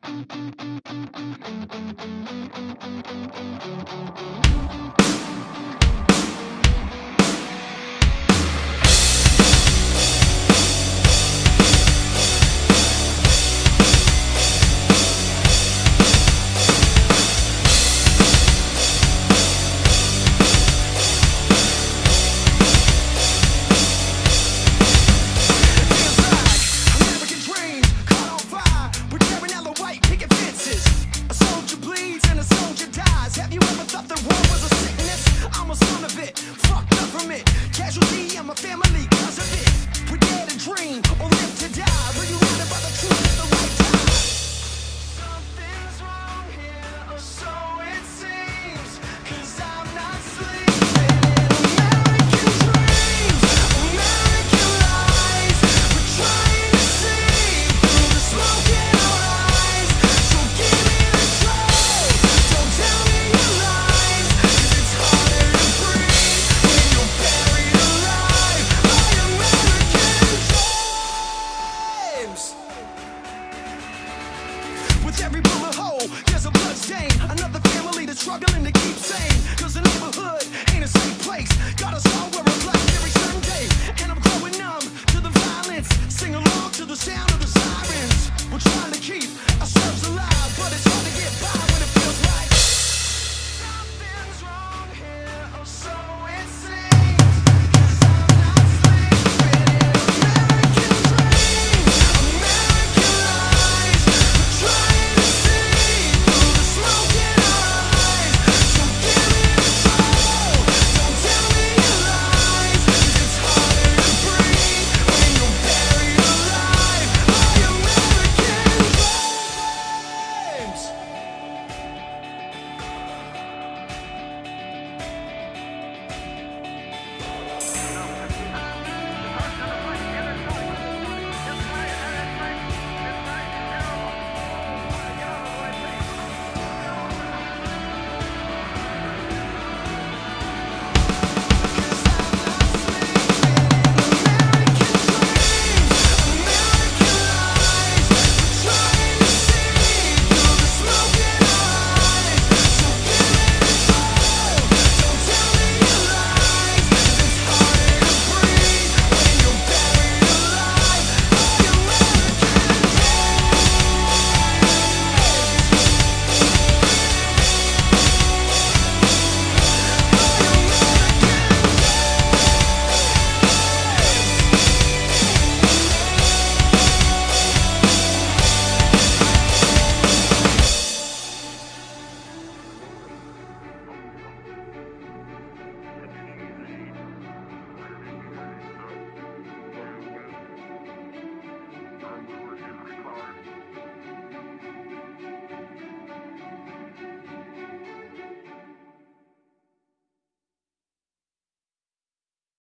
Casualty and my family, cause of it. We dare to dream or live to die. Reunited by the truth at the right time. Something's wrong here, or so it seems. Cause I'm not sleeping in American dreams, American lies. We're trying to see through the smoke in our eyes. So give me the truth, don't tell me your lies. Cause it's harder to breathe when you're buried alive by American dreams. With every bullet hole, there's a blood stain. Another family that's struggling to keep sane. Cause the neighborhood ain't a safe place. Got us all wearing black every Sunday. And I'm growing numb to the violence. Sing along to the sound of the sirens. We're trying to